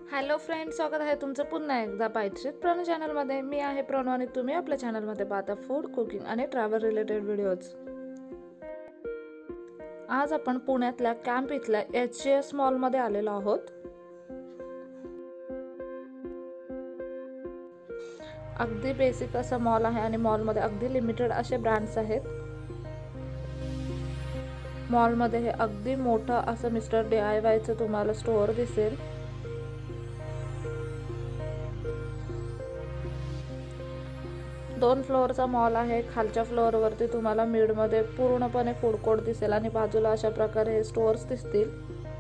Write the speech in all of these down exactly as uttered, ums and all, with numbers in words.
Hello friends, स्वागत आहे तुमचं पुन्हा एकदा पायथ्रीत प्रणू चॅनलमध्ये। मी आहे प्रणू आणि तुम्ही आपल्या चॅनलमध्ये पाहता फूड, कुकिंग आणि ट्रॅव्हल रिलेटेड व्हिडिओज। आज आपण पुण्यातल्या कॅम्प इथल्या एच जी एस मॉलमध्ये आलेलो आहोत। अगदी बेसिक असा मॉल आहे आणि मॉलमध्ये अगदी लिमिटेड असे ब्रँड्स आहेत। मॉलमध्ये हे अगदी मोठं असं मिस्टर डी आय वायचं तुम्हाला स्टोअर दिसेल। दोन फ्लोअरचा मॉल आहे। खालच्या फ्लोअरवरती तुम्हाला मिडमध्ये पूर्णपणे फूड कोर्ट दिसेल आणि बाजूला अशा प्रकारे हे स्टोअर्स दिसतील।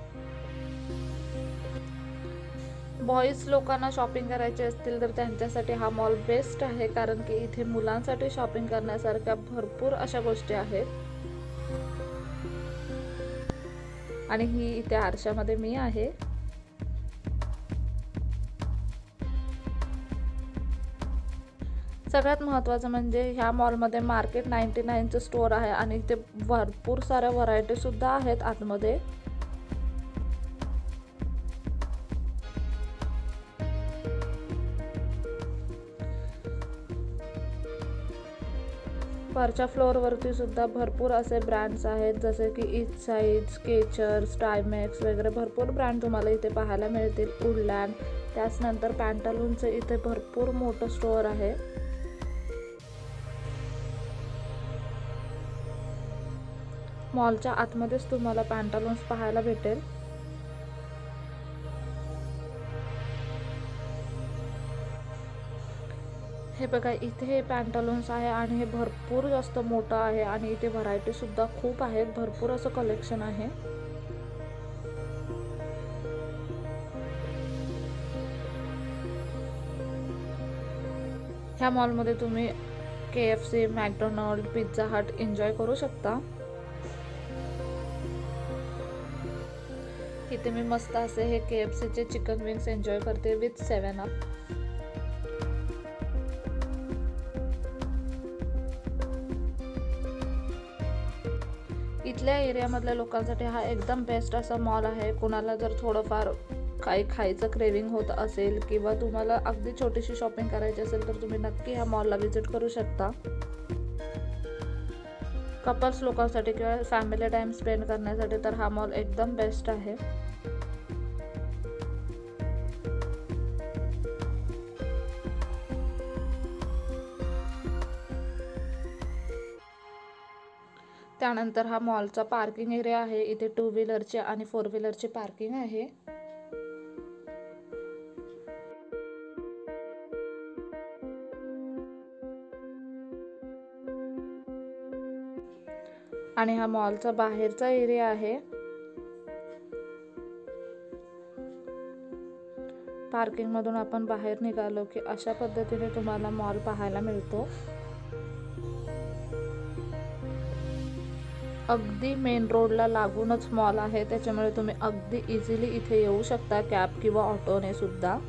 बॉईज लोकांना शॉपिंग करायचे असतील तर त्यांच्यासाठी हा मॉल बेस्ट आहे, कारण की इथे मुलांसाठी शॉपिंग करण्यासारख्या भरपूर अशा गोष्टी आहेत। आणि ही इथे आरशामध्ये मी आहे। सगळ्यात महत्त्वाचं म्हणजे ह्या मॉलमध्ये मार्केट नाईन्टी नाईनचं स्टोअर आहे आणि इथे भरपूर साऱ्या व्हरायटी सुद्धा आहेत आतमध्ये। वरच्या फ्लोअरवरती सुद्धा भरपूर असे ब्रँड्स आहेत, जसे की ईस्ट साइड, स्केचर्स, टायमॅक्स वगैरे भरपूर ब्रँड तुम्हाला इथे पाहायला मिळतील। वुडलँड, त्याचनंतर पॅन्टालूनचं इथे भरपूर मोठं स्टोअर आहे। मॉलच्या आतमध्येच तुम्हाला पॅन्टालून्स पाहायला भेटेल। हे बघा, इथे हे पॅन्टालून्स आहे आणि हे भरपूर जास्त मोठं आहे आणि इथे व्हरायटी सुद्धा खूप आहेत, भरपूर असं कलेक्शन आहे। ह्या मॉलमध्ये तुम्ही K F C, McDonald, pizza hut enjoy करू शकता। इथे मी मस्त असे हे के एफ सीचे चिकन विंग्स एन्जॉय करते विथ सेवन अप। इथल्या एरियामधल्या लोकांसाठी हा एकदम बेस्ट असा मॉल आहे। कोणाला जर थोडंफार काही खायचं क्रेविंग होत असेल किंवा तुम्हाला अगदी छोटीशी शॉपिंग करायची असेल तर तुम्ही नक्की ह्या मॉलला व्हिजिट करू शकता। कपल्स लोकांसाठी किंवा फॅमिली टाइम स्पेंड करण्यासाठी तर हा मॉल एकदम बेस्ट आहे। त्यानंतर हा मॉलचा पार्किंग एरिया आहे। इथे टू व्हीलरचे आणि फोर व्हीलरचे पार्किंग आहे। आणि हा मॉलचा बाहेरचा एरिया आहे। पार्किंग मधून आपण बाहेर निघालो की अशा पद्धतीने तुम्हाला मॉल पाहायला मिळतो। अगदी मेन रोडला लागूनच मॉल आहे, त्याच्यामुळे तुम्ही अगदी इझिली इथे येऊ शकता कॅब किंवा ऑटोने सुद्धा।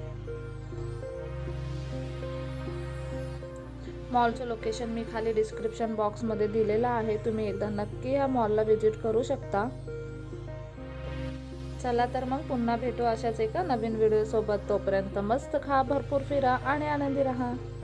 मॉलचं लोकेशन मी खाली डिस्क्रिप्शन बॉक्समध्ये दिलेलं आहे, तुम्ही एकदा नक्की ह्या मॉलला व्हिजिट करू शकता। चला तर मग पुन्हा भेटू अशाच एका नवीन व्हिडिओ सोबत। तोपर्यंत मस्त खा, भरपूर फिरा आणि आनंदी राहा।